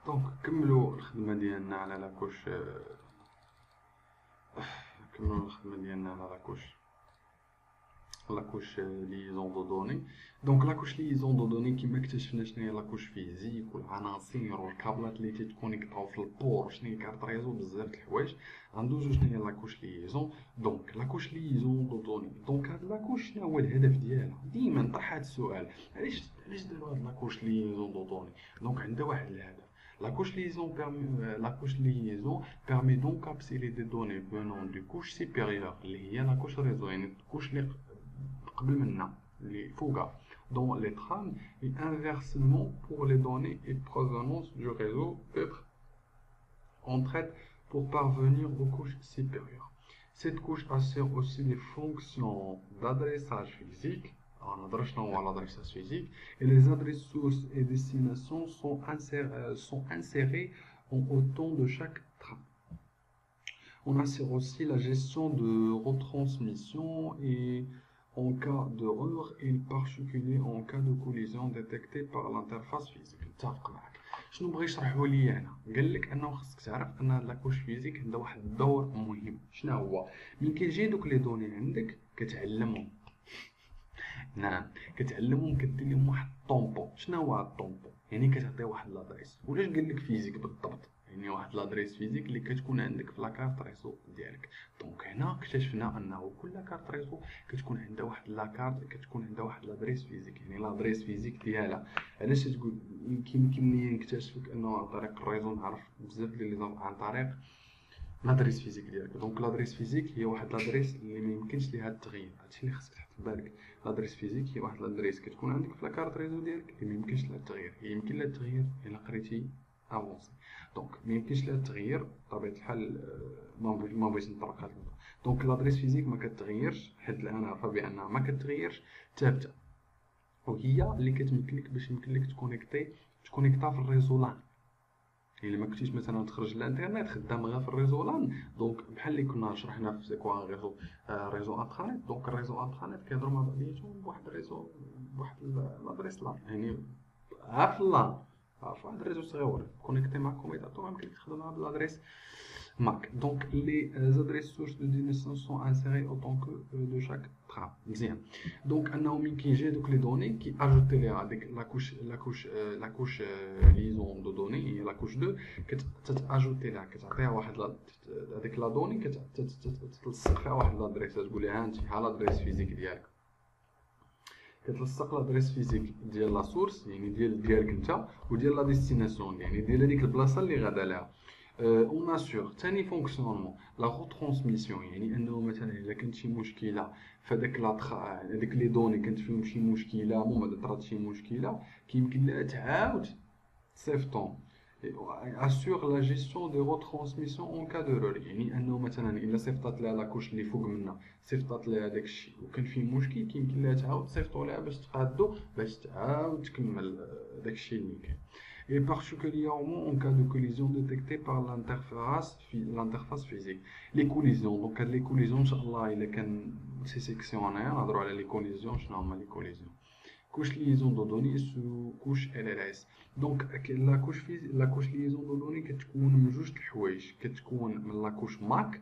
دونك كملوا الخدمة ديالنا على لاكوش كملوا الخدمة ديالنا على لاكوش ليزون دو دوني. دونك لاكوش ليزون دو دوني كيما اكتشفنا شنو هي لاكوش فيزيك والعناصر والكابلات اللي تيتكونيكطاو في البور وشنو هي كارت ريزو بزاف د الحوايج. غندوزو شنو هي لاكوش ليزون. دونك لاكوش ليزون دو دوني، دونك هاد لاكوش شنو هو الهدف ديالها؟ ديما طرح هاد السؤال، علاش داروا هاد لاكوش ليزون دو دوني؟ دونك عندها واحد الهدف. La couche liaison permet d'encapsuler des données venant du couche supérieure, اللي هي la couche réseau، يعني الكوش اللي قبل منا اللي فوقها dans les trames, et inversement pour les données et provenance du réseau peut-être en traite pour parvenir aux couches supérieures. Cette couche assure aussi des fonctions d'adressage physique. On adresse l'adressage physique et les adresses sources et destinations sont insérées en autant de chaque trame. On assure aussi la gestion de retransmission et en cas d'erreur et en particulier en cas de collision détectée par l'interface physique. نتفق معك. شنو بغى يشرحوا لي انا؟ قال لك انه خصك تعرف ان هاد لاكوش فيزيك عندها واحد الدور مهم. شنو هو؟ ملي كيجي دوك لي دوني عندك كتعلمهم. نعم، كتعلمهم كدير لهم واحد الطومبو. شنو هو هاد الطومبو؟ يعني كتعطيه واحد لادريس. ولاش قال لك فيزيك بالضبط؟ يعني واحد لادريس فيزيك اللي كتكون عندك في لاكارت ريزو ديالك. دونك هنا اكتشفنا انه كل لاكارت ريزو كتكون عندها واحد لاكارت، كتكون عندها واحد لادريس فيزيك، يعني لادريس فيزيك ديالها. علاش تقول يمكن لي نكتشفك انه عن طريق الريزو نعرف بزاف ديال لي عن طريق لادريس فيزيك ديالك. دونك لادريس فيزيك هي واحد لادريس اللي ما يمكنش ليها التغيير. هادشي اللي خصك تحط في بالك. لادريس فيزيك هي واحد لادريس كتكون عندك في لاكارت ريزو ديالك اللي ما يمكنش لها التغيير. هي يمكن لها التغيير الا قريتي افونسي. دونك ما يمكنش لها التغيير بطبيعه الحال. ما بغيتش نطرق هاد النقطه. دونك لادريس فيزيك ما كتغيرش، حيت الان عارفه بانها ما كتغيرش، ثابته، وهي اللي كتمكن لك باش يمكن لك تكونيكتا في الريزو لان. يعني ما كنتيش مثلا تخرج للانترنت خدام غير في الريزو لان. دونك بحال اللي كنا شرحنا في سيكوان ريزو انترنت. دونك الريزو انترنت كيهضروا مع بعضياتهم بواحد الريزو بواحد لادريس لان، يعني عارف اللان، عارف واحد الريزو صغيور كونيكتي مع كوميداتور يمكن تخدم مع بالادريس MAC. Donc les adresses sources de destination sont insérées autant que de chaque trame. Bien. Donc on a donc les données qui ajoutent avec la couche liaison de données et la couche 2 qui ajouter là qui تعطيها واحد avec la donnée qui تلصق فيها واحد l'adresse تقول لها انت ها l'adresse physique ديالك. كتلصق لادريس فيزيك ديال لا سورس يعني ديالك انت وديال لا ديستيناسيون يعني ديال هذيك البلاصه اللي غادا لها. اون اسور ثاني فونكسيونمون لا روترانسميسيون، يعني انه مثلا الا كانت شي مشكله فداك هذيك لي دوني كانت فيهم شي مشكله، المهم طرات شي مشكله كيمكن لها تعاود تصيفطهم. assure la gestion des retransmissions en cas d'erreur، يعني انه مثلا الا صيفطات لها لاكوش اللي فوق منا صيفطات لها داك الشيء وكان فيه مشكل كيمكن لها تعاود تصيفطوا لها باش تقادو باش تعاود تكمل داك الشيء اللي كاين. Et particulièrement en cas de collision détectée par l'interface physique. Les collisions, donc les collisions, Inch'Allah, il y a c'est sectionnaire, on a les collisions, je n'ai les collisions. Couche liaison de données sous couche LLS. Donc la couche liaison de données كتكون من جوج د الحوايج، كتكون من لا couche MAC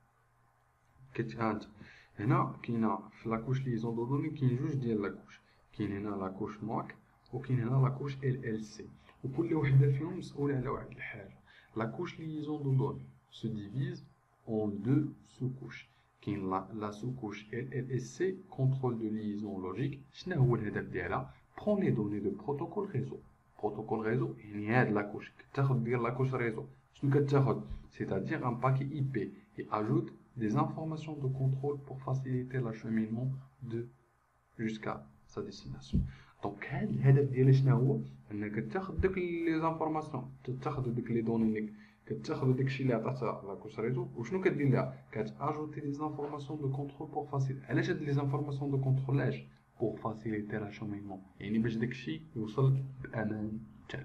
كتهانت هنا كاينه في لا couche liaison de données كاين جوج ديال لا couche، كاين هنا لا couche MAC وكاين هنا لا couche LLC، وكل وحده فيهم مسؤوله على واحد الحاجه. La couche liaison de données se divise en deux sous-couches. كاين لا sous-couche LLSC contrôle de liaison logique. شنو هو الهدف ديالها؟ prend les données de protocole réseau. protocole réseau يعني هاد لا كوش كتاخد ديال لا كوش ريزو. شنو كتاخد؟ c'est-à-dire un paquet IP et ajoute des informations de contrôle pour faciliter l'acheminement de jusqu'à sa destination. دونك هاد الهدف ديالها شنو هو؟ انك تاخد داك لي زانفورماسيون، تاخد داك لي دوني اللي كتاخد داكشي اللي عطاتها لا كوش ريزو وشنو كدير لها؟ كتاجوتي لي زانفورماسيون دو كونترول بور فاسيل. علاش هاد لي زانفورماسيون دو كونترول؟ علاش؟ بور فاسيليتي لاشومينمون، يعني باش داكشي يوصل بامان تام.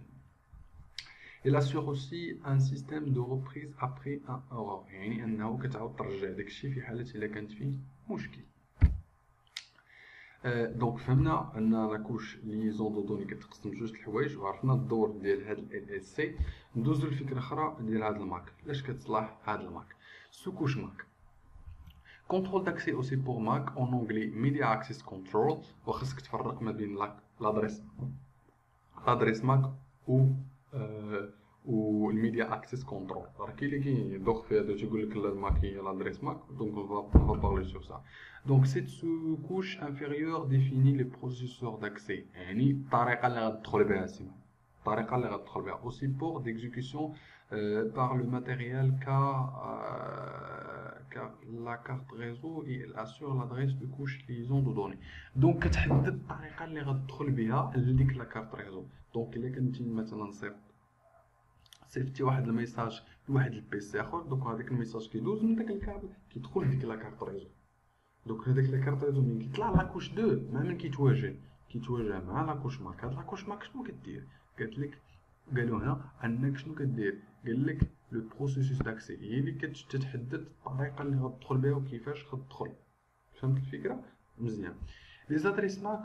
Il assure aussi un système de reprise après un erreur، يعني انه كتعاود ترجع داكشي في حاله الا كانت فيه مشكل. دونك فهمنا ان لاكوش ليزون دو دوني كتقسم جوج الحوايج، وعرفنا الدور ديال هاد ال LLC. ندوزو لفكره اخرى ديال هاد الماك، علاش كتصلح هاد الماك. سو كوش ماك كونترول داكسي او سي بور ماك اون اونغلي ميديا اكسس كنترول، وخاصك تفرق ما بين لادريس ماك و والميديا اكسس كنترول. راه كاين اللي كيدوخ في هذا تيقول لك الماك هي لادريس ماك، دونك on va parler sur ça. Donc cette sous-couche inférieure définit les processeurs d'accès، يعني الطريقه اللي غتدخل بها سيما، الطريقه اللي غتدخل بها au support d'exécution par le matériel car la carte réseau et elle assure l'adresse de couche liaison de données. دونك كتحدد الطريقه اللي غتدخل بها لديك لا كارت ريزو. دونك الا كنتي مثلا صيفطتي واحد الميساج لواحد البيسي اخر، دوك هذاك الميساج كيدوز من داك الكابل كيدخل لديك لا كارت ريزو. دوك هذاك لا كارت ريزو ملي كيطلع لاكوش 2 مع من كيتواجه مع لاكوش ماك. هاد لاكوش ماك شنو كدير؟ قالت لك قالوا هنا انك شنو كدير، قال لك لو بروسيسوس داكسي هي اللي كتحدد الطريقه اللي غتدخل بها وكيفاش غتدخل. فهمت الفكره مزيان. Les adresses MAC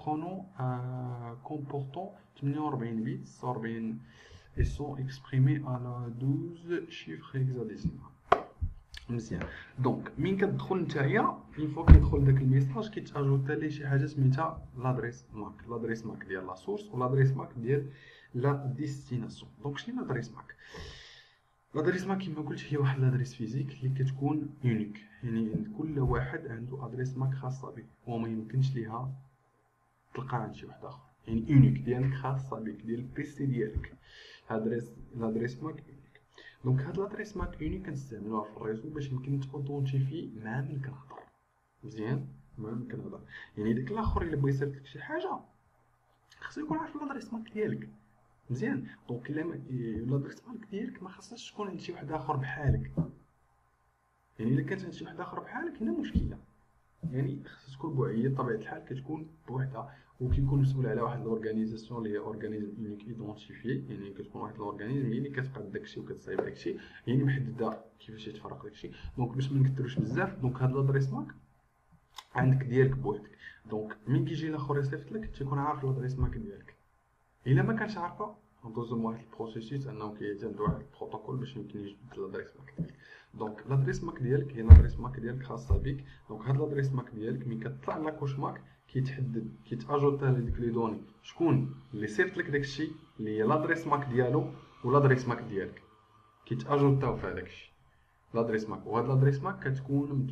comportant 48 bits 40 et sont exprimés à la 12 chiffres hexadécimales. مزيان. دونك مين كتدخل نتايا اون فوا كيدخل داك الميساج كيتاجوتا ليه شي حاجه سميتها لادريس ماك ديال لا سورس ولادريس ماك ديال لا ديستيناسيون. دونك شنو لادريس ماك؟ لادريس ماك كما قلت هي واحد لادريس فيزيك اللي كتكون يونيك، يعني كل واحد عنده ادريس ماك خاصه به وما يمكنش ليها تلقاها عند شي واحد اخر، يعني يونيك ديالك خاصه بك ديال البيسي ديالك. لادريس ماك يونيك. دونك هاد لادريس ماك يونيك كنستعملوها في الريزو باش يمكن تاودونتيفي مع من كنهضر. مزيان، مع من كنهضر، يعني داك الاخر الا بغى يصيفط لك شي حاجه خصو يكون عارف لادريس ماك ديالك. مزيان. دونك الا لادريس ماك ديالك ما خصهاش تكون عند شي واحد اخر بحالك، يعني الا كانت عند شي واحد اخر بحالك هنا مشكله، يعني خصها تكون بوعيه بطبيعه الحال كتكون بوحدها، وكيكون مسؤول على واحد الاورغانيزاسيون اللي هي اورغانيزم يونيك ايدونتيفي، يعني كتكون واحد الاورغانيزم هي اللي كتقاد داكشي وكتصايب داكشي، يعني محدده كيفاش يتفرق داكشي. دونك باش ما نكثروش بزاف، دونك هاد لادريس ماك عندك ديالك بوحدك. دونك مين كيجي الاخر يصيفط لك تيكون عارف لادريس ماك ديالك. الا ما كانش عارفه ندوزو لواحد البروسيسوس انه كيعتمد واحد البروتوكول باش يمكن يجبد لادريس ماك ديالك. دونك لادريس ماك ديالك هي لادريس ماك ديالك خاصه بك. دونك هاد لادريس ماك ديالك ملي كتطلع لاكوش ماك كيتحدد كيتاجوتا لديك لي دوني شكون اللي صيفط لك داكشي اللي هي لادريس ماك ديالو ولادريس ماك ديالك كيتاجوتاو في هذاك الشيء لادريس ماك. وهاد لادريس ماك كتكون من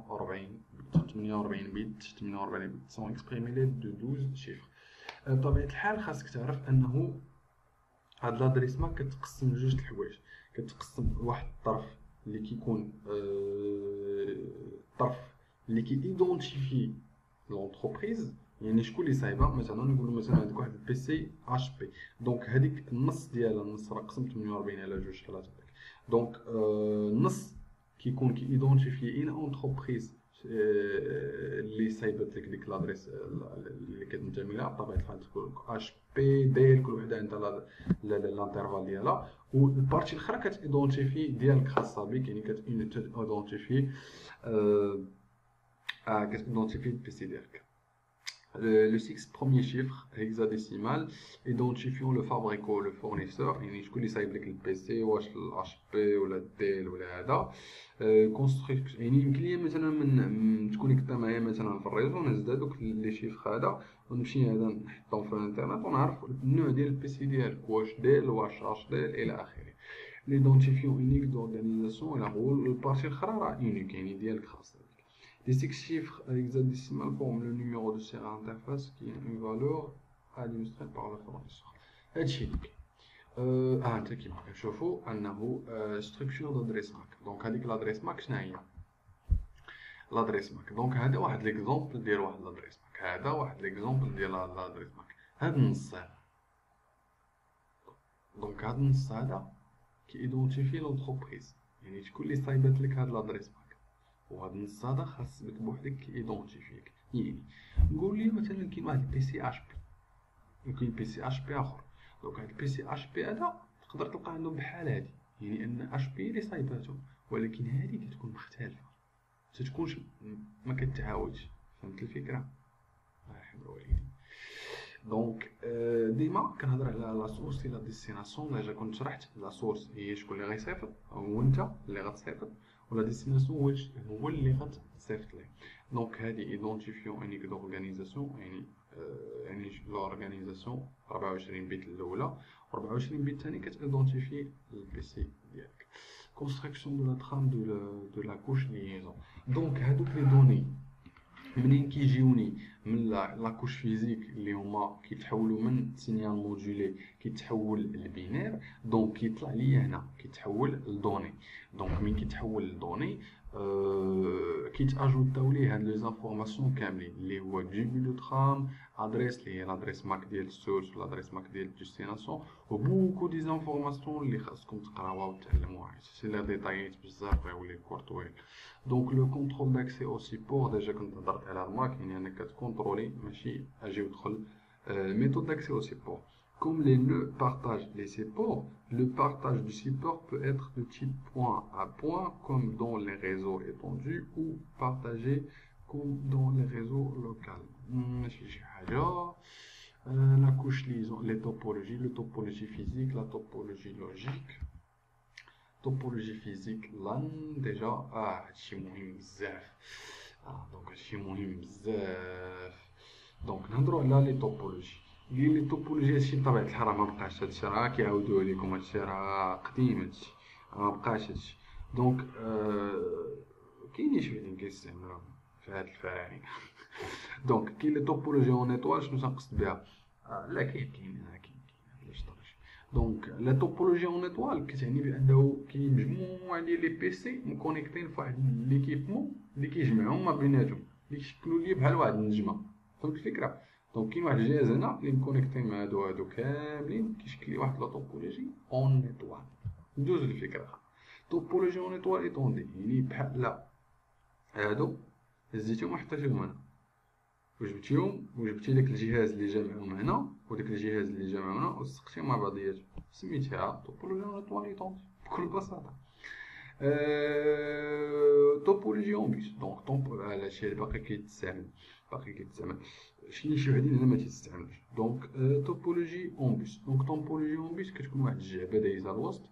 48 بيت 48 بيت سون اكسبريمي لي دو 12 شيفر. بطبيعه الحال خاصك تعرف انه هاد لادريس ماك كتقسم لجوج الحوايج. كتقسم واحد الطرف اللي كيكون الطرف اللي كيدونتيفي لونتربريز، يعني شكون اللي صايبه. مثلا نقولوا مثلا عندك واحد البيسي اش بي، دونك هذيك النص ديالها النص راه قسم 48 على جوج خلاص. دونك النص كيكون كيدونتيفي ان اونتربريز اللي صايبت لك ديك لادريس اللي كتنتمي لها. بطبيعه الحال تكون اش بي ديال كل وحده عندها الانترفال ديالها، والبارتي الاخرى كتيدونتيفي ديالك خاصه بك، يعني كتيدونتيفي البيسي ديالك. Le 6 premier chiffre hexadécimal identifiant le fabricant le fournisseur، يعني شكون اللي صايب لك البيسي، واش الاش بي ولا الديل ولا هذا. كونستركت يعني يمكن لي مثلا من تكونيكتا معايا مثلا في الريزو نزيد هذوك لي شيفر هذا ونمشي هذا نحطهم في الانترنت ونعرف النوع ديال البيسي ديالك واش ديل واش اش ديل الى اخره. ليدونتيفيون يونيك دورغانيزاسيون الى هو البارتي الاخرى راه يونيك يعني ديالك خاصه. Les 6 chiffres hexadécimales forment le numéro de série interface qui est une valeur administrée par le fournisseur. هادشي ديك انت كيما كنشوفوا انه ستركتور دادريس ماك. دونك هذيك لادريس ماك شنو هي لادريس ماك؟ دونك هذا واحد ليكزومبل ديال واحد لادريس ماك، هذا واحد ليكزومبل ديال لادريس ماك. هاد النص هذا، دونك هاد النص هذا كيدونتيفي لونتربريز، يعني شكون اللي صايبت لك هاد لادريس ماك، وهاد النص هذا خاص بك بوحدك كيدونتيفيك. يعني نقول لي مثلا كاين واحد البيسي اش بي وكاين بيسي اش بي اخر. دونك هاد البيسي اش بي هذا تقدر تلقى عندهم بحال هادي، يعني ان اش بي اللي صايباتو، ولكن هادي كتكون مختلفه، تتكونش ما كتعاودش. فهمت الفكره؟ يحضروا والدين. دونك ديما كنهضر على لا سورس لا ديستيناسيون. ديجا كنت شرحت لا سورس هي شكون اللي غيصيفط، هو انت اللي غتصيفط، ولا ديستيناسيون هو اللي غتصيفط ليه. دونك هذه ايدونتيفيون انيك دورغانيزاسيون، يعني لورغانيزاسيون 24 بيت الاولى و 24 بيت الثاني كتايدونتيفي البي سي ديالك. كونستركسيون دو لا ترام دو لا كوش ليزون. دونك هادوك لي دوني منين كيجيوني من لاكوش فيزيك اللي هما كيتحولوا من سينيال مودولي كيتحول لبينير، دونك كيطلع لي هنا كيتحول لدوني. دونك من كيتحول لدوني كيتاجوتاو ليه هاد لي زانفورماسيون كاملين اللي هو جيبي لو ترام، ادريس اللي هي لادريس ماك ديال السورس ولا ادريس ماك ديال الديستيناسيون، و بوكو دي زانفورماسيون اللي خاصكم تقراوها وتعلموها. سي لا ديتايات بزاف غيولي الكور طويل. دونك لو كونترول داكسي او سيبور ديجا كنت هضرت على الماك، يعني انك كتكونترولي ماشي اجي ودخل. méthode d'accès au support. Comme les nœuds partagent les supports, le partage du support peut être de type point à point, comme dans les réseaux étendus, ou partagé comme dans les réseaux locaux. La couche liaison, les topologies, la topologie physique, la topologie logique. Topologie physique, là déjà, هادشي مهم بزاف. دونك هادشي مهم بزاف. دونك نهضروا على لي توبولوجي. لي توبولوجي هادشي بطبيعة الحال راه مبقاش، هادشي راه كيعاودوه ليكم، هادشي راه قديم، هادشي مبقاش هادشي. دونك كاينين شي وحدين كيستعملوها في هاد الفراعنة. دونك كاين لي توبولوجي اون ايطوال. شنو تنقصد بها؟ لا كاين علاش طرش. دونك لا توبولوجي اون ايطوال كتعني بانه كاين مجموعه ديال لي بي سي مكونيكتين فواحد ليكيبمون اللي كيجمعهم ما بيناتهم، اللي كيشكلوا ليه بحال واحد النجمه. فهمت الفكره؟ دونك كاين واحد الجهاز هنا اللي مكونيكتين مع هادو كاملين كيشكل لي واحد لا توبولوجي اون ايطوال. ندوزو للفكره. توبولوجي اون ايطوال ايطوندي يعني بحال هادو هزيتهم وحطيتهم هنا، وجبتي داك الجهاز اللي جمعهم هنا وداك الجهاز اللي جمعهم هنا وسقتيهم مع بعضياتهم، سميتها توبولوجي اون ايطوال ايطوندي بكل بساطه. توبولوجي اون بيس. دونك هادشي اللي باقي كيتستعمل شي وحدين هنا ما تيستعملش. دونك توبولوجي اون بيس. دونك توبولوجي اون بيس كتكون واحد الجعبه دايزه الوسط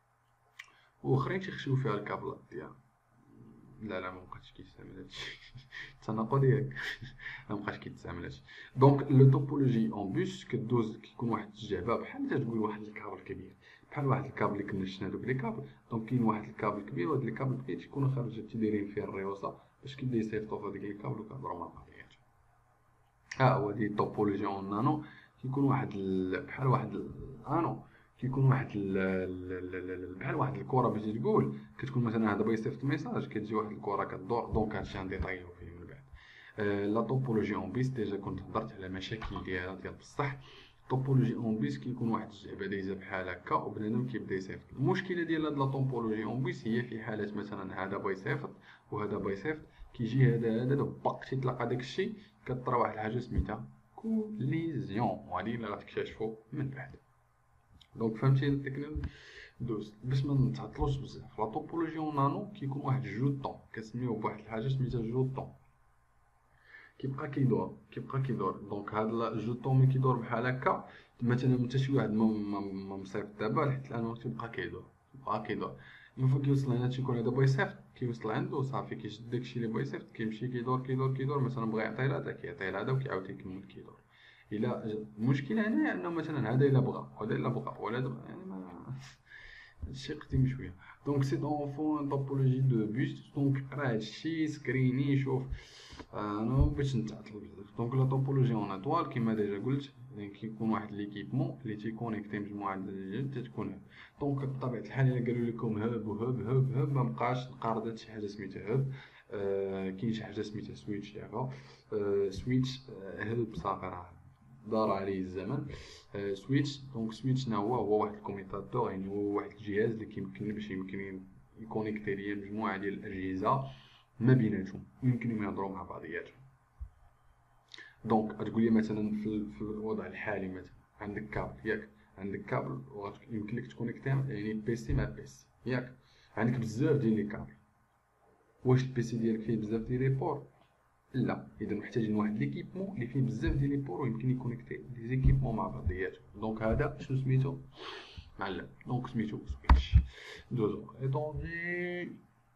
واخرين تيخشيو فيها الكابلات ديالها. لا مابقاش كيستعمل هادشي. التناقض ديالك مابقاش كيتستعمل هادشي. دونك لو توبولوجي اون بيس كدوز كيكون واحد الجعبه بحال تقول واحد الكابل كبير، بحال واحد الكابل اللي كنا شفنا دوك لي كابل. دونك كاين واحد الكابل كبير، وهاد الكابل الكبير تيكونوا خارج تيدايرين فيه الريوسه باش كيبدا يصيفطوا في هذيك الكابل وكيهضروا مع بعضياتهم. هادي التوبولوجي اون نانو كيكون واحد بحال واحد الانو، كيكون واحد بحال واحد الكره باش تقول كتكون مثلا هذا بيصيفط ميساج كتجي واحد الكره كدور. دونك هادشي غندي طيحو فيه من بعد. لا توبولوجي اون بيس ديجا كنت هضرت على مشاكل ديالها ديال بصح. توبولوجي اون بيس كيكون واحد الجعبه دايزه بحال هكا وبنادم كيبدا يصيفط. المشكله ديال هاد لا توبولوجي اون بيس هي في حالات مثلا هذا بيصيفط وهذا بيصيفط، كيجي هذا باق تيتلاقى داك الشيء كطرا واحد الحاجه سميتها كوليزيون، وهادي اللي غتكتشفوا من بعد. دونك فهمتي التكنيك؟ دوز باش ما نتعطلوش بزاف. لا توبولوجي اون نانو كيكون واحد جوطون كنسميوه بواحد الحاجه سميتها جوطون، كيبقى كيدور. دونك هاد الجوطون ملي كيدور بحال هكا مثلا انت شي واحد ما مصيفط دابا لحد الان تيبقى كيدور. اون فوا كيوصل هنا تيكون هذا بيصيفط، كيوصل عنده صافي كيشد داكشي اللي بيصيفط كيمشي كيدور مثلا بغى يعطيه لهذا كيعطيه لهذا وكيعاود يكمل كيدور. الا المشكله هنا انه مثلا هذا الا بغى وهذا الا بغى ولا يعني ما هادشي قديم شويه. دونك سي دون فون توبولوجي دو بوست. دونك قرا هادشي سكريني شوف انا باش نتعطل بزاف. دونك لا توبولوجي اون اطوال كيما ديجا قلت يعني كيكون واحد ليكيبمون اللي تيكونيكتي مجموعه ديال تتكون. دونك بطبيعه الحال الا قالوا لكم هاب ما بقاش نقارض شي حاجه سميتها هاب. كاين شي حاجه سميتها سويتش دابا. سويتش هاب صافي راه دار عليه الزمن. سويتش. دونك سويتش شنو هو واحد الكوميتاتور، يعني هو واحد الجهاز اللي كيمكن باش يكونيكتي ليا مجموعه ديال الاجهزه ما بيناتهم يمكنهم يهضروا مع بعضياتهم. دونك غتقول لي مثلا في الوضع الحالي مثلا عندك كابل ياك، عندك كابل ويمكن لك تكونيكتي يعني بيسي مع بيسي ياك، عندك بزاف ديال لي كابل. واش البيسي ديالك فيه بزاف ديال لي بور؟ لا، اذا محتاجين واحد ليكيبمون اللي فيه بزاف ديال لي بور ويمكن يكونيكتي لي زيكيبمون مع بعضياتهم. دونك هذا شنو سميتو معلم، دونك سميتو سويتش. دوزو ايطوندي.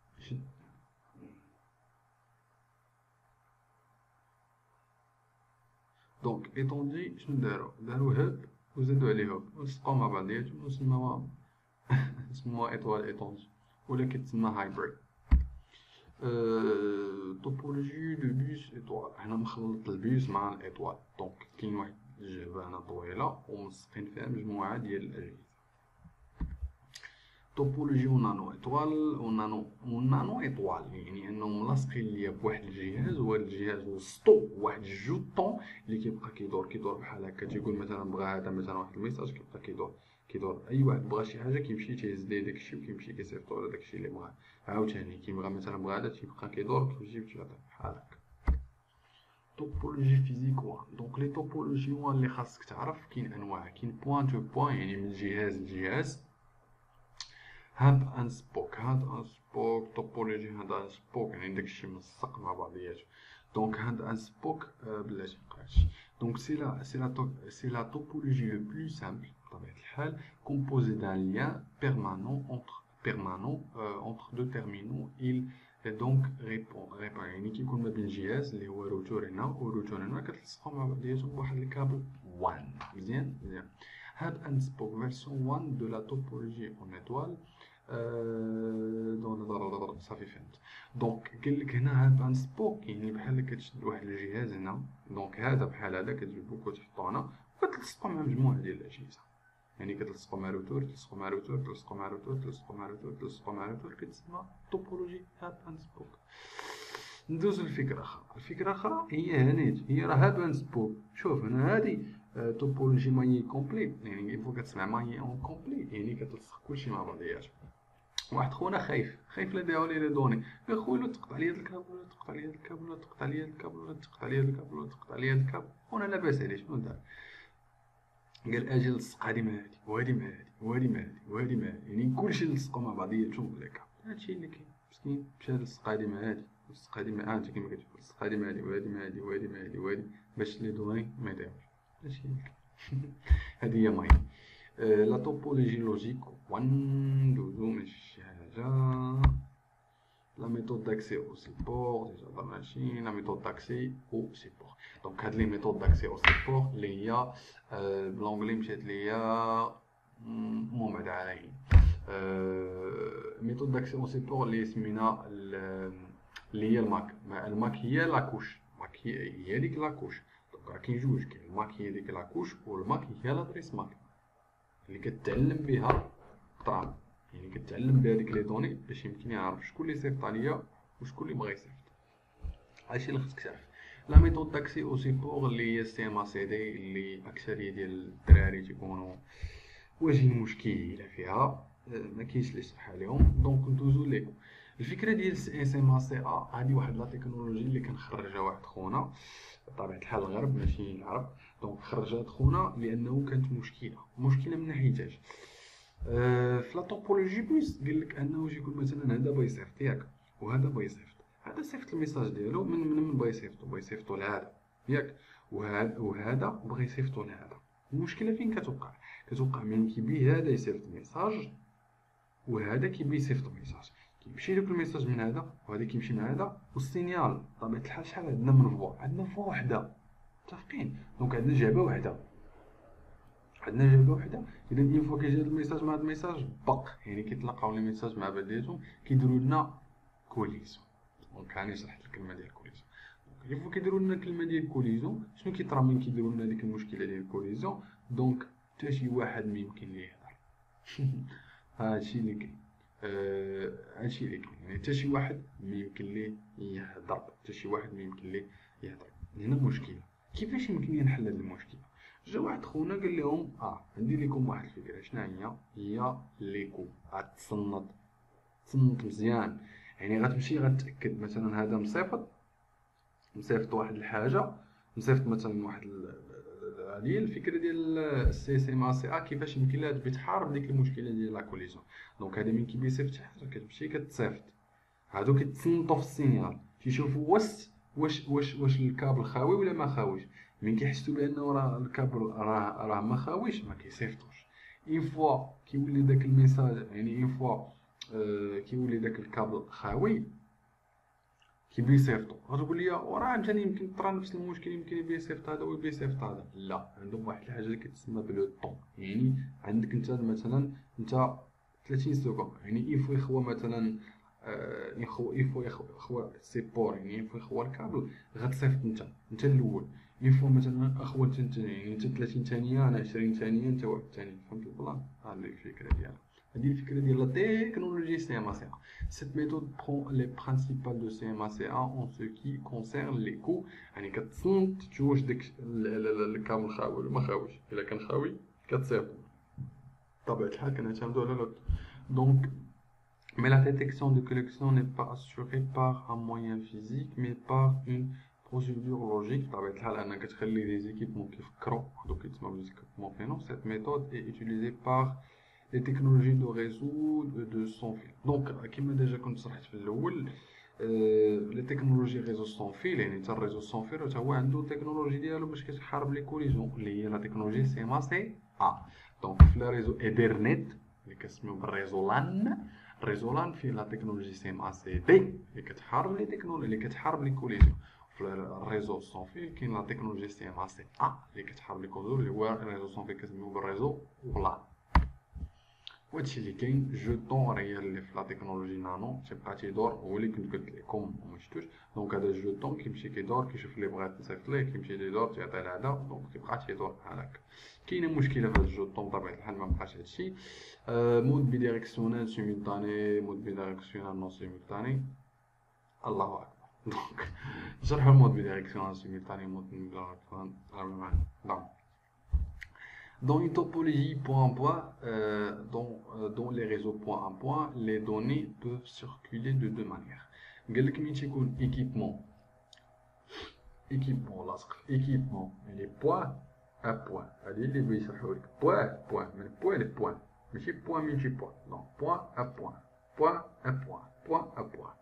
دونك ايطوندي شنو دارو هاب وزادو عليه هاب ولصقاو مع بعضياتهم وسماوها سموها ايطوال ايطوندي، ولا كتسمى هايبريد. توبولوجي دو بيس ايطوال، هنا مخلط البيس مع الايطوال. دونك كاين واحد الجبانه طويله وملصقين فيها مجموعه ديال الاجهزه. توبولوجي ونانو ايطوال ونانو ايطوال، يعني انهم ملاصقين ليا بواحد الجهاز، وهذا الجهاز وسطو واحد الجوطون اللي كيبقى كيدور بحال هكا. تيقول مثلا بغى هذا مثلا واحد الميساج كيبقى كيدور. اي واحد بغى شي حاجه كيمشي تيهز ليه داكشي وكيمشي كيصيفطو على داكشي اللي بغا. عاوتاني كيبغى مثلا بغى هذا تيبقى كيدور كيجي تعطيه بحال هكا. توبولوجي فيزيك 1. دونك لي توبولوجي 1 اللي خاصك تعرف كاين انواع، كاين بوين تو بوين يعني من جهاز لجهاز. هاب ان سبوك، توبولوجي هاد ان سبوك يعني داكشي ملصق مع بعضياته. دونك هاد ان سبوك بلاتي مبقاتش. دونك سي لا توبولوجي لو بلو سامبل بطبيعة الحال، composé d'un lien permanent entre deux terminaux. Il donc répond يعني كيكون ما بين جهاز اللي هو روتور هنا وروتور هنا كتلصقهم مع بعضياتهم بواحد الكابل 1. مزيان. هاب اند سبوك فيرسيون 1 دو لا توبولوجي اون ايطوال. صافي فهمت. دونك قالك هنا هاب اند سبوك يعني بحال كتشد واحد الجهاز هنا، دونك هذا بحال هذا كتجيبو كتحطو هنا وكتلصقو مع مجموعه ديال الاجهزه. يعني كتلصقو مع روتور تلصقو مع روتور تلصقو مع روتور تلصقو مع روتور تلصقو مع روتور، كتسمى توبولوجي هاب اند سبوك. ندوزو لفكرة أخرى. الفكرة الأخرى هي هانيت، هي راه هاب اند سبوك. شوف هنا هادي توبولوجي ماني كومبلي، يعني إلفو كتسمع ماني اون كومبلي يعني كتلصق كلشي مع بعضياتو. واحد خونا خايف لا يضيعوا ليه لي دوني، يا خويا لا تقطع لي هاد الكابل ولا تقطع لي هاد الكابل ولا تقطع لي هاد الكابل ولا تقطع لي هاد الكابل ولا تقطع لي هاد الكابل. وانا لاباس عليه شنو دار، قال اجي نلصق هادي مع هادي وهادي مع هادي وهادي مع هادي وهادي مع هادي، يعني كلشي نلصقو مع بعضياتهم بلا كابل. هادشي اللي كاين. مسكين مشى لصق هادي مع هادي لصق هادي مع هادي كيما كتقول لصق هادي مع هادي وهادي مع هادي وهادي مع هادي وهادي باش لي دوني ما يضيعوش. هادشي اللي كاين. هادي هي ماي لا توبولوجي لوجيك 1. ندوزو من شي حاجة. لا ميثود داكسي او سيبور ديجا درنا شي لا ميثود داكسي او سيبور. دونك هاد لي ميثود داكسي او سيبور اللي هي بلونغلي مشات ليا المهم بعدا عليا ميثود داكسي او سيبور اللي سمينا اللي هي الماك هي لاكوش. الماك هي ديك لاكوش. دونك راه كاين جوج، كاين الماك هي ديك لاكوش والماك هي لادريس ماك اللي كتعلم بها الطرام، يعني كتعلم بها ديك لي دوني باش يمكن يعرف شكون اللي صيفط عليا وشكون اللي بغا يصيفط. هادشي اللي خصك تعرف. لا ميثود داكسي او سيبور اللي هي سي ام ا سي دي اللي اكثريه ديال الدراري تيكونوا واجهين مشكله فيها، ما كاينش اللي يشرح عليهم. دونك ندوزو ليكم. الفكره ديال سي ام ا سي ا هادي واحد لا تكنولوجي اللي كان خرجها واحد خونا بطبيعه الحال الغرب ماشي العرب. دونك خرجات خونا لانه كانت مشكله من ناحيتاش. في لا توبولوجي بلس قالك انه يكون مثلا هذا بغا يصيفط ياك وهذا بغا يصيفط، هذا صيفط الميساج ديالو من بغا يصيفطو لهذا ياك، وهذا بغا يصيفطو لهذا. المشكله فين كتوقع من كيبي هذا يصيفط ميساج وهذا كيبي يصيفط ميساج، كيمشي داك الميساج من هذا وهذا كيمشي من هذا، والسينيال بطبيعه الحال شحال عندنا من فوا وحده متفقين. دونك عندنا جعبه وحده اذا اون فوا كيجي هاد الميساج مع هاد الميساج بق، يعني كيتلاقاو لي ميساج مع بعضياتهم كيديروا لنا كوليزون. دونك راني شرحت الكلمه ديال كوليزون. دونك اون فوا كيديروا لنا الكلمه ديال كوليزون شنو كيطرا من كيديروا لنا ديك المشكله ديال كوليزون، دونك حتى شي واحد ما يمكن ليه يهضر. هادشي اللي كاين. يعني حتى شي واحد ما يمكن ليه يهضر، هنا مشكله. كيفاش يمكن لي نحل هاد المشكله؟ جا واحد خونا قال لهم عندي لكم واحد الفكره. شنو هي ليكو غتصنت مزيان، يعني غتمشي غتاكد مثلا هذا مصيفط واحد الحاجه، مصيفط مثلا واحد هذه الفكره ديال السي سي ام سي ا كيفاش يمكن لها تحارب ديك المشكله ديال لا كوليزون. دونك هذا من كيصيفط شي حاجه كتمشي كتصيفط، هادو كيتصنتو في السينيال تيشوفوا واش الكابل خاوي ولا ما خاويش. من كيحسوا بانه راه الكابل راه ما خاويش ما كيصيفطوش. اون فوا كيولي داك الميساج يعني اون فوا كيولي داك الكابل خاوي كيبدا يصيفطو. غتقول لي وراه عاوتاني يمكن طرا نفس المشكل، يمكن يبدا يصيفط هذا ويبدا يصيفط هذا. لا، عندهم واحد الحاجه اللي كتسمى بلو طون. يعني عندك انت مثلا انت 30 سكوند، يعني يفو يخوى مثلا يخوى سيبور، يعني يفو يخوى الكابل غتصيفط انت الاول. يفو مثلا اخوى انت يعني انت 30 ثانيه، انا 20 ثانيه، انت واحد ثاني. فهمت البلان؟ هذه الفكره ديالها. هذه الفكره ديال لا تكنولوجي سي ام اس. Cette méthode prend les principales de CMACA en ce qui concerne les coûts. يعني كتصنت تشوف واش داك الكابل خاوي ولا ما خاويش. الا كان خاوي كتصيفطو بطبيعة الحال كنعتمدو على لوط. دونك mais la détection de collection n'est pas assurée par un moyen physique mais par une procédure logique. بطبيعة الحال أنا كتخلي لي زيكيبمون كيفكرو، هادوك كيتسموا لي زيكيبمون فينو. Cette méthode est utilisée par les technologies de réseau de sans fil. Donc كما ديجا كنت شرحت في الاول لي تكنولوجي ريزو سون فيل، يعني حتى الريزو سون فيل حتى هو عنده التكنولوجي ديالو باش كتحارب لي كوليزيون اللي هي لا تكنولوجي سي ام سي ا. دونك في الريزو ايثرنت اللي كنسميو بالريزو لان، الريزو لان فيه لا تكنولوجي سي ام سي دي اللي كتحارب لي تكنولوجي اللي كتحارب لي كوليزيون. في الريزو سون فيل كاين لا تكنولوجي سي ام سي ا اللي كتحارب لي كوليزيون، اللي هو الريزو سون فيل كنسميو بالريزو لان. وهادشي اللي كاين. جوطون راه هي اللي في لا تكنولوجي نانو تيبقى تيدور، هو اللي كنت قلت لكم وما شفتوش. دونك هذا الجوطون كيمشي كيدور كيشوف اللي بغات تصيفط ليه، كيمشي تيدور تيعطيه لهذا، دونك تيبقى تيدور بحال هكا. كاينه مشكله في هذا الجوطون بطبيعه الحال ما بقاش هادشي. مود بيديريكسيونيل سيمولتاني، مود بيديريكسيونيل نون سيمولتاني، الله اكبر. دونك نشرحوا المود بيديريكسيونيل سيمولتاني، مود بيديريكسيونيل دونك dans une topologie point-point, dans les réseaux point-à-point, les données peuvent circuler de deux manières. قال لك مين تيكون équipement لاصق في équipement يعني point à point. هذه اللي بيشرحوا لك point من point ل point، ماشي point multi point. donc point à point point à point.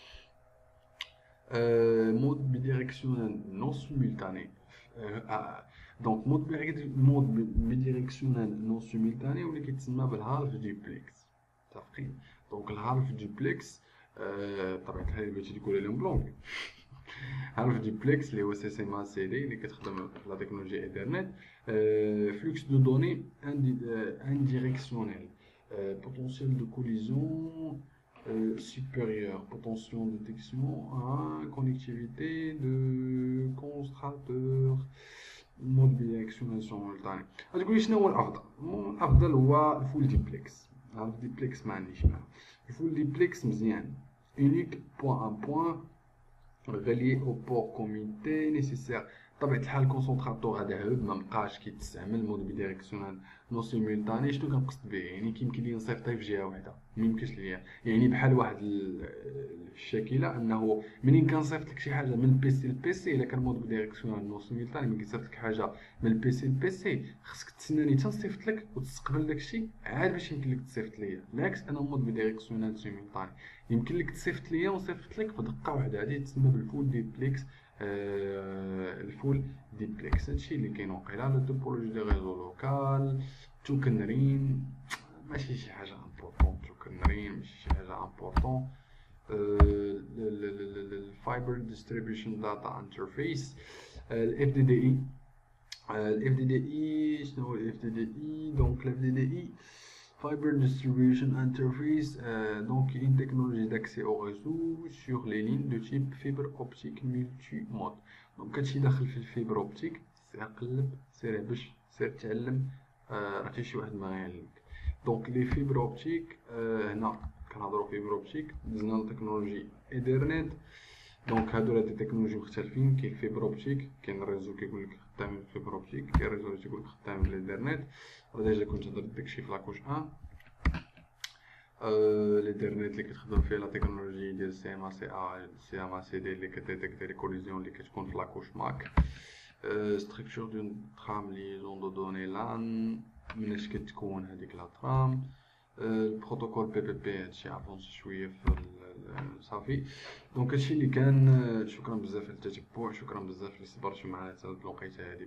mode bidirectionnel non simultané. Donc mode bidirectionnel non simultané واللي كيتسمى بالهالف دوبلكس. متفقين؟ دونك الهالف دوبلكس بطبيعة الحال بغيتي تقول لهم بلونك. هالف دوبلكس اللي هو سي سي ام سي دي اللي كتخدم في لا تكنولوجيا ايثرنت. فلوكس دو دوني انديريكسيونيل، potentiel de collision supérieur, potentiel de détection à connectivité de constructeur. مود بيديريكسيونيل سيمولتاني. غتقولي شنو هو الافضل؟ الافضل هو الفول ديبلكس. الفول ديبلكس ما عنديش معاه. الفول ديبلكس مزيان، unique point à point relié au port comité nécessaire. بطبيعة الحال الكونسونطراتور هذا عود ما بقاش كيتستعمل مود بيديريكسيونيل نو سيمولتاني. شنو كنقصد به؟ يعني كيمكن لي نصيفطيه في جهه واحده، ميمكنش ليا. يعني بحال واحد الشاكله انه منين كنصيفط لك شي حاجه من البيسي للبيسي، الا كان مود بيديريكسيونيل نو سيمولتاني ملي كيصيفط لك حاجه من البيسي للبيسي خصك تسناني تنصيفط لك وتستقبل داكشي عاد باش يمكن لك تصيفط ليا. بالعكس انا مود بيديريكسيونيل سيمولتاني يمكن لك تصيفط ليا ونصيفط لك في دقه واحده. هذه تسمى بالفول ديبلكس. الفول ديبلكس هادشي اللي كاين واقيلا. لو توبولوجي دي ريزو لوكال توكنرين ماشي شي حاجه امبورطون. توكنرين ماشي شي حاجه امبورطون. الفايبر ديستريبيوشن داتا انترفيس، الاف دي دي اي. الاف دي دي اي شنو هو الاف دي دي اي؟ دونك الاف دي دي اي Fiber Distribution Interface, donc une technologie d'accès au réseau sur les lignes de type fibre optique multimode. Donc كتمشي داخل في الفيبر اوبتيك سير قلب سير باش سير تعلم عرفتي شي واحد ما غيعلمك. دونك لي فيبر اوبتيك هنا كنهضروا فيبر اوبتيك دزنا لتكنولوجي ايثرنت. دونك هادو دي تكنولوجي مختلفين. كاين الفيبر اوبتيك، كاين الريزو كيقول لك خدام بالفيبر اوبتيك، كاين الريزو اللي تيقول لك خدام بالايثرنت. ديجا كنت هضرت داكشي في لاكوش 1. الانترنت اللي كتخدم فيه لا تكنولوجي ديال سي ام سي ا سي ام سي دي اللي كتديتيكتي لي كوليزيون اللي كتكون في لاكوش ماك. ستركتور دون ترام ليزون دو دوني لان مناش كتكون هذيك لا ترام. البروتوكول بي بي بي هادشي افونسي شويه في صافي. دونك هادشي اللي كان. شكرا بزاف على التتبع، شكرا بزاف اللي صبرتوا معنا حتى هاد الوقيته هادي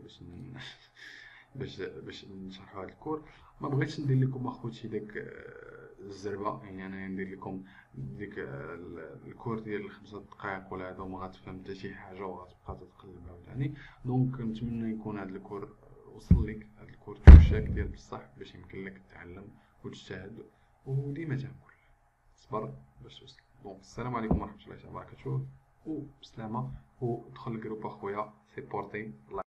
باش نشرحوا هاد الكور. ما بغيتش ندير لكم اخوتي داك الزربه، يعني انا ندير لكم ديك الكور ديال 5 دقائق ولا هذا وما غتفهم حتى شي حاجه وغتبقى تتقلب عاوتاني. دونك نتمنى يكون هاد الكور وصل لك، هاد الكور توشاك ديال بصح باش يمكن لك تتعلم وتجتهد، وديما تاكل صبر باش توصل. دونك السلام عليكم ورحمه الله وبركاته، وبسلامه، ودخل الجروب اخويا سيبورتي.